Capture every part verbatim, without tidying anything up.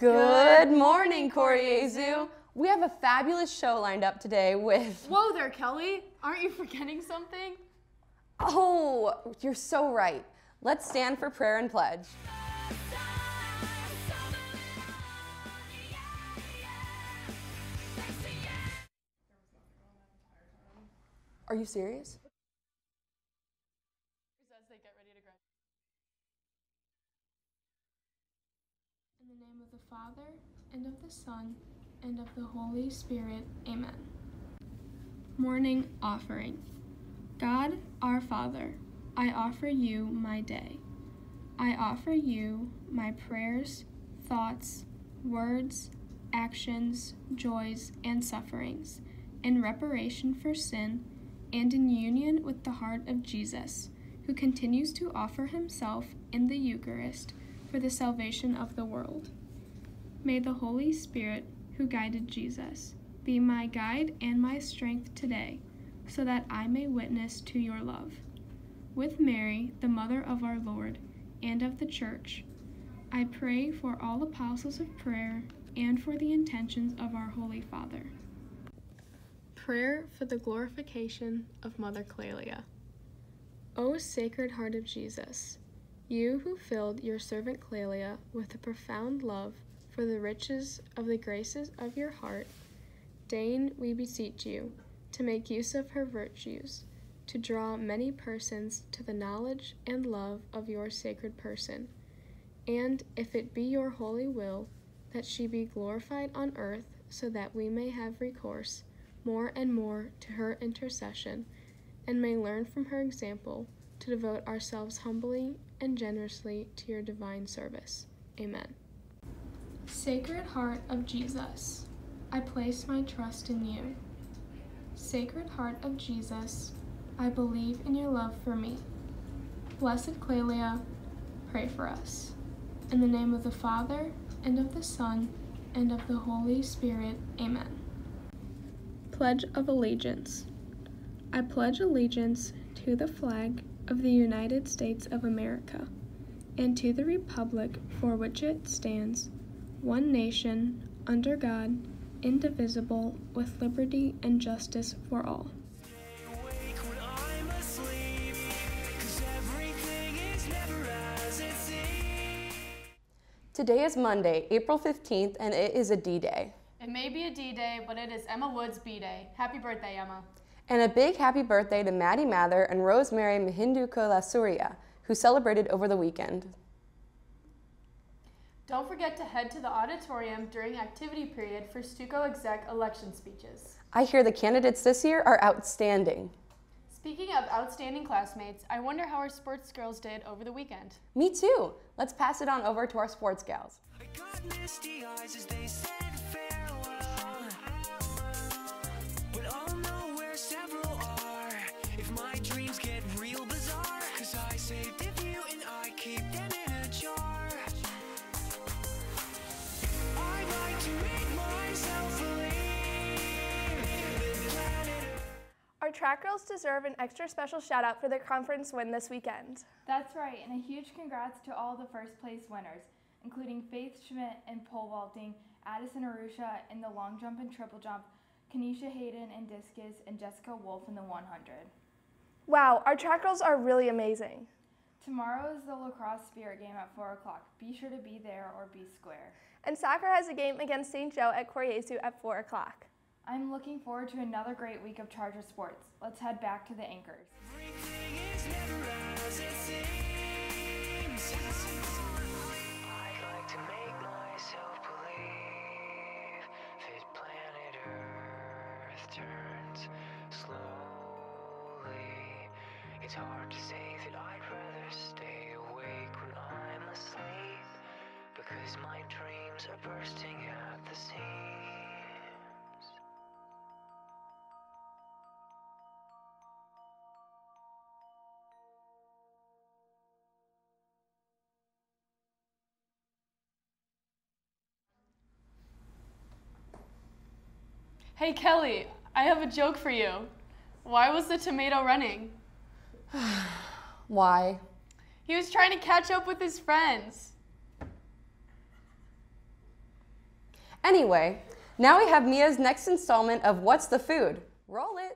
Good morning, Koryezu. We have a fabulous show lined up today with... Whoa there, Kelly. Aren't you forgetting something? Oh, you're so right. Let's stand for prayer and pledge. Are you serious? As they get ready to graduate. In the name of the Father, and of the Son, and of the Holy Spirit. Amen. Morning Offering. God, our Father, I offer you my day. I offer you my prayers, thoughts, words, actions, joys, and sufferings, in reparation for sin, and in union with the heart of Jesus, who continues to offer himself in the Eucharist for the salvation of the world. May the Holy Spirit, who guided Jesus, be my guide and my strength today, so that I may witness to your love. With Mary, the Mother of our Lord, and of the Church, I pray for all apostles of prayer and for the intentions of our Holy Father. Prayer for the glorification of Mother Clelia. O Sacred Heart of Jesus, you who filled your servant Clelia with a profound love for the riches of the graces of your heart, deign, we beseech you, to make use of her virtues, to draw many persons to the knowledge and love of your sacred person, and, if it be your holy will, that she be glorified on earth, so that we may have recourse more and more to her intercession, and may learn from her example to devote ourselves humbly and generously to your divine service. Amen. Sacred Heart of Jesus, I place my trust in you. Sacred Heart of Jesus, I believe in your love for me. Blessed Clelia, pray for us. In the name of the Father, and of the Son, and of the Holy Spirit. Amen. Pledge of Allegiance. I pledge allegiance to the flag of the United States of America, and to the republic for which it stands, one nation, under God, indivisible, with liberty and justice for all. Today is Monday, April fifteenth, and it is a D-Day. It may be a D-Day, but it is Emma Wood's B-Day. Happy birthday, Emma. And a big happy birthday to Maddie Mather and Rosemary Mahinduka Lasuria, who celebrated over the weekend. Don't forget to head to the auditorium during activity period for Stuco Exec election speeches. I hear the candidates this year are outstanding. Speaking of outstanding classmates, I wonder how our sports girls did over the weekend. Me too. Let's pass it on over to our sports gals. I got misty eyes as they said farewell, but I'll know where several are if my dreams get real bizarre, 'cause I saved a few and I keep them in a jar. I like to make myself believe that planet Earth. Our track girls deserve an extra special shout out for their conference win this weekend. That's right, and a huge congrats to all the first place winners, including Faith Schmidt in pole vaulting, Addison Arusha in the long jump and triple jump, Kanisha Hayden in discus, and Jessica Wolf in the one hundred. Wow, our track girls are really amazing. Tomorrow is the lacrosse spirit game at four o'clock. Be sure to be there or be square. And soccer has a game against Saint Joe at Koryezu at four o'clock. I'm looking forward to another great week of Charger sports. Let's head back to the anchors. Everything is never as it seems. I'd like to make myself believe that planet Earth turns slowly. It's hard to say that I'd rather stay awake when I'm asleep, because my dreams are bursting at the seams. Hey, Kelly, I have a joke for you. Why was the tomato running? Why? He was trying to catch up with his friends. Anyway, now we have Mia's next installment of What's the Food? Roll it.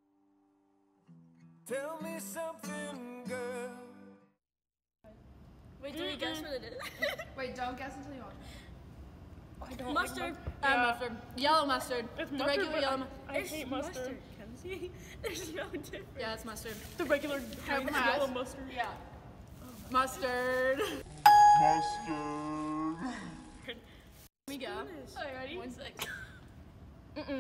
Tell me something, girl. Wait, do we guess what it is? Wait, don't guess until you watch it. Mustard. Yeah. Uh, mustard. Yellow mustard. It's the mustard, regular but yellow. I, I It's hate mustard. Kenzie, there's no difference. Yeah, it's mustard. The regular Have green my yellow eyes. mustard. Yeah. Mustard. Mustard. Here we go. Are you ready? One six. Mm-mm.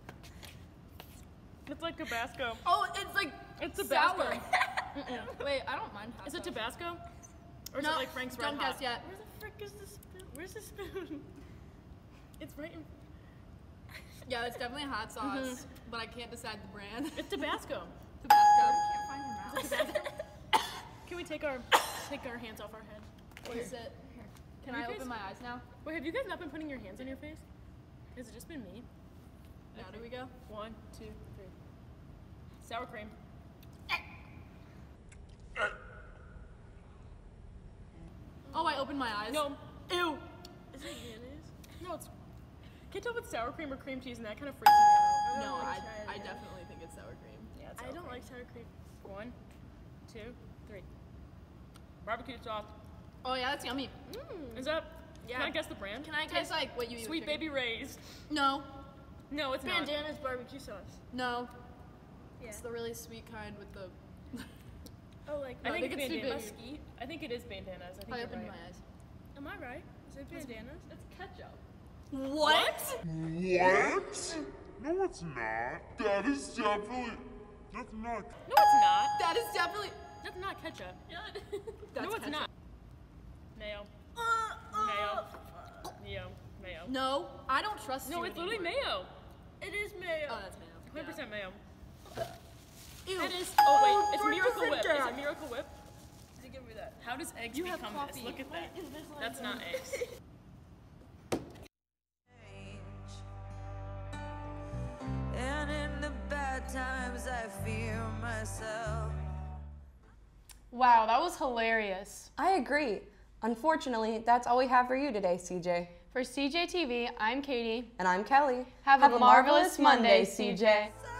It's like Tabasco. Oh, it's like It's Tabasco. sour. Mm-mm. Wait, I don't mind hot Is it sauce. Tabasco? Or is No, it like Frank's Red don't Hot? guess yet. Where the frick is the spoon? Where's the spoon? It's right in. Yeah, it's definitely hot sauce, but I can't decide the brand. It's Tabasco. Tabasco. Can't find your mouth. Is it Tabasco? Can we take our take our hands off our head? What is it? Can You I guys- open my eyes now? Wait, have you guys not been putting your hands on your face? Has it just been me? Now do we go? One, two, three. Sour cream. Oh, I opened my eyes. No. Ew. Is it mayonnaise? No, it's. Can't tell if it's sour cream or cream cheese, and that kind of freaks me out. No, I, try it I again. definitely think it's sour cream. Yeah, I don't like sour cream. One, two, three. Barbecue sauce. Oh yeah, that's yummy. Is that? Yeah. Can I guess the brand? Can I taste like what you eat? with Sweet chicken? Baby Ray's. No, No, it's not. Bandana's barbecue sauce. No, Yeah. it's the really sweet kind with the. Oh, like No, I I think, think it's it's Sweet bandanas. Baby. I think it is bandanas. I think I you're opened right. my eyes. Am I right? Is it bandanas? It's ketchup. What? What? No, it's not. That is definitely. That's not. No, it's not. That is definitely. That's not ketchup. Yeah. no, it's not. Mayo. Mayo. Mayo. Mayo. No, I don't trust No, you it's literally anymore. mayo. It is mayo. Oh, that's mayo. one hundred percent mayo. Ew. It is. Oh wait, it's don't Miracle think Whip. Is that. it Miracle Whip? Give me that. How does eggs You have become coffee. this? Look at that. What is this like? That's not eggs. And in the bad times, I fear myself. Wow, that was hilarious. I agree. Unfortunately, that's all we have for you today, C J. For C J T V, I'm Katie. And I'm Kelly. Have, a, marvelous Monday, C J. So